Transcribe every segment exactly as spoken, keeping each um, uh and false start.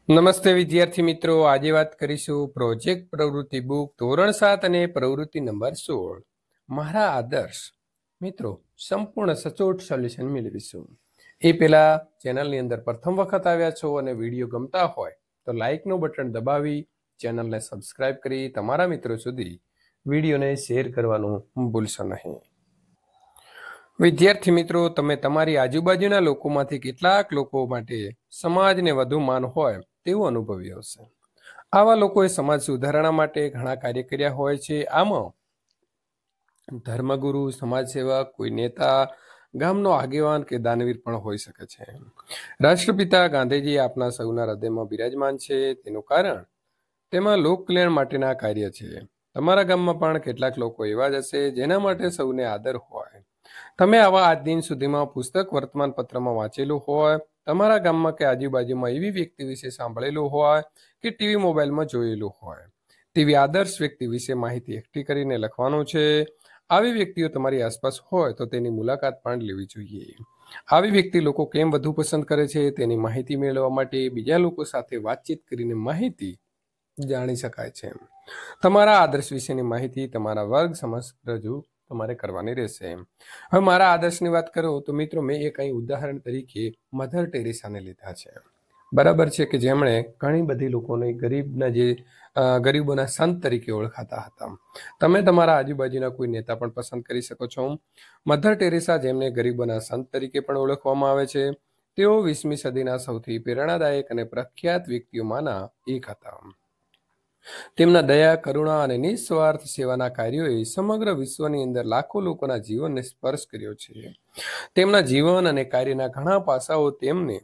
નમસ્તે વિદ્યાર્થી મિત્રો, આજે વાત કરીશું પ્રોજેક્ટ પ્રવૃત્તિ બુક ધોરણ સાત અને પ્રવૃત્તિ નંબર સોળ મારા આદર્શ. મિત્રો, સંપૂર્ણ સચોટ સોલ્યુશન મેળવીશું. એ પહેલા ચેનલની અંદર પ્રથમ વખત આવ્યા છો અને વિડીયો ગમતા હોય તો લાઇકનું બટન દબાવી ચેનલને સબસ્ક્રાઇબ કરી તમારા મિત્રો સુધી વિડીયોને શેર કરવાનું ભૂલશો નહીં. વિદ્યાર્થી મિત્રો, તમે તમારી આજુબાજુના લોકોમાંથી કેટલાક લોકો માટે સમાજને વધુ માન હોય તેવું અનુભવ્યું હશે. આવા લોકોએ સમાજ સુધારણા માટે ઘણા કાર્ય કર્યા હોય છે. આમાં ધર્મગુરુ, સમાજસેવક, કોઈ નેતા, ગામનો આગેવાન કે દાનવીર પણ હોઈ શકે છે. રાષ્ટ્રપિતા ગાંધીજી આપના સૌના હૃદયમાં બિરાજમાન છે. તેનું કારણ તેમાં લોક કલ્યાણ માટેના કાર્ય છે. તમારા ગામમાં પણ કેટલાક લોકો એવા જ હશે જેના માટે સૌને આદર હોય. તમે આવા આજ દિન સુધીમાં પુસ્તક, વર્તમાન પત્રમાં વાંચેલું હોય, તમારા ગામમાં કે આજુબાજુમાં એવી વ્યક્તિ વિશે સાંભળેલું હોય કે ટીવી મોબાઈલમાં જોયેલું હોય તેવી આદર્શ વ્યક્તિ વિશે માહિતી એકઠી કરીને લખવાનું છે. આવી વ્યક્તિઓ તમારી આસપાસ હોય તો તેની મુલાકાત પણ લેવી જોઈએ. આવી વ્યક્તિ લોકો કેમ વધુ પસંદ કરે છે તેની માહિતી મેળવવા માટે બીજા લોકો સાથે વાતચીત કરીને માહિતી જાણી શકાય છે. તમારા આદર્શ વિશેની માહિતી તમારા વર્ગ સમક્ષ રજૂ તમારે કરવાની રહેશે. હવે મારા આદર્શની વાત કરું તો મિત્રો, મેં એક અહીં ઉદાહરણ તરીકે મધર ટેરેસાને લીધા છે. બરાબર છે કે જેમણે ઘણી બધી લોકોને ગરીબના જે ગરીબોના સંત તરીકે ઓળખાતા હતા. તમે તમારા આજુબાજુના કોઈ નેતા પણ પસંદ કરી શકો છો. મધર ટેરેસા, જેમને ગરીબોના સંત તરીકે પણ ઓળખવામાં આવે છે, તેઓ વીસમી સદીના સૌથી પ્રેરણાદાયક અને પ્રખ્યાત વ્યક્તિઓમાંના એક હતા. તેમના દયા, કરુણા અને નિસ્વાર્થ સેવાના કાર્યોએ સમગ્ર વિશ્વની અંદર લાખો લોકોના જીવનને સ્પર્શ કર્યો છે. તેમના જીવન અને કાર્યના ઘણા પાસાઓ તેમને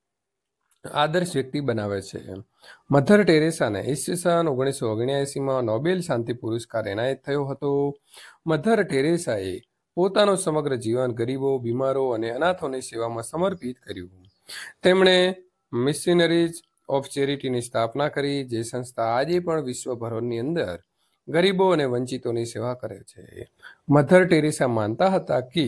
આદર્શ વ્યક્તિ બનાવે છે. મધર ટેરેસાને ઈસવીસન ઓગણીસો ઓગણ્યાએંસીમાં નોબેલ શાંતિ પુરસ્કાર એનાયત થયો હતો. મધર ટેરેસાએ પોતાનું સમગ્ર જીવન ગરીબો, બીમારો અને અનાથોની સેવામાં સમર્પિત કર્યું. તેમણે મિશનરીઝ ઓફ ચેરિટીની સ્થાપના કરી, જે સંસ્થા આજે પણ વિશ્વભરની અંદર ગરીબો અને વંચિતોની સેવા કરે છે. મધર ટેરેસા માનતા હતા કે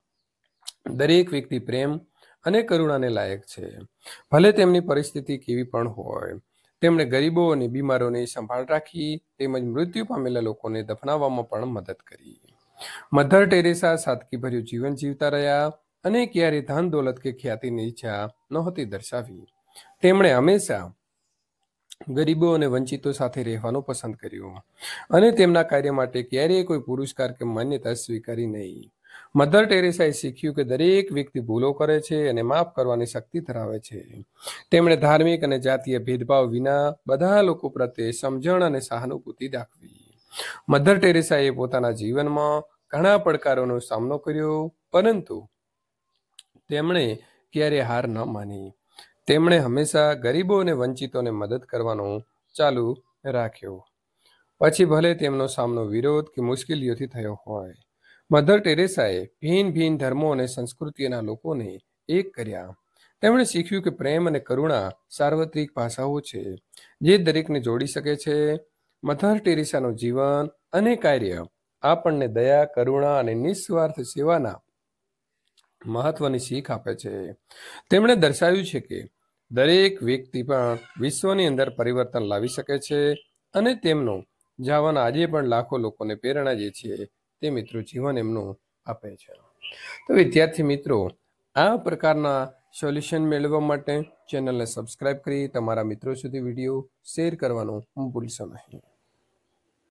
દરેક વ્યક્તિ પ્રેમ અને કરુણાને લાયક છે, ભલે તેમની પરિસ્થિતિ કેવી પણ હોય. તેમણે ગરીબો અને બીમારોની સંભાળ રાખી તેમજ મૃત્યુ પામેલા લોકોને દફનાવવામાં પણ મદદ કરી. મધર ટેરેસા સાદગીભર્યું જીવન જીવતા રહ્યા અને ક્યારે ધન, દોલત કે ખ્યાતિની ઈચ્છા નહોતી દર્શાવી. તેમણે હંમેશા ગરીબો અને વંચિતો સાથે રહેવાનું પસંદ કર્યું અને તેમના કાર્ય માટે ક્યારેય કોઈ પુરસ્કાર કે માન્યતા સ્વીકારી નહીં. મધર ટેરેસાએ શીખ્યું કે દરેક વ્યક્તિ ભૂલો કરે છે અને માફ કરવાની શક્તિ ધરાવે છે. તેમણે ધાર્મિક અને જાતીય ભેદભાવ વિના બધા લોકો પ્રત્યે સમજણ અને સહાનુભૂતિ દાખવી. મધર ટેરેસાએ પોતાના જીવનમાં ઘણા પડકારોનો સામનો કર્યો, પરંતુ તેમણે ક્યારે હાર ન માની. તેમણે હંમેશા ગરીબો અને વંચિતોને મદદ કરવાનું ચાલુ રાખ્યું, પછી ભલે તેમનો સામનો વિરોધ કે મુશ્કેલીઓથી થયો હોય. મધર ટેરેસાએ ભિન્ન ભિન્ન ધર્મો અને સંસ્કૃતિઓના લોકોને એક કર્યા. તેમણે શીખ્યું કે પ્રેમ અને કરુણા સાર્વત્રિક ભાષાઓ છે જે દરેકને જોડી શકે છે. મધર ટેરેસાનું જીવન અને કાર્ય આપણને દયા, કરુણા અને નિસ્વાર્થ સેવાના મહત્વની શીખ આપે છે. તેમણે દર્શાવ્યું છે કે દરેક વ્યક્તિ પણ વિશ્વની અંદર પરિવર્તન લાવી શકે છે અને તેમનું જીવન આજે પણ લાખો લોકોને પ્રેરણા જે છે તે મિત્રો જીવન એમનું આપે છે. તો વિદ્યાર્થી મિત્રો, આ પ્રકારના સોલ્યુશન મેળવવા માટે ચેનલને સબસ્ક્રાઇબ કરી તમારા મિત્રો સુધી વિડીયો શેર કરવાનું ભૂલશો નહીં.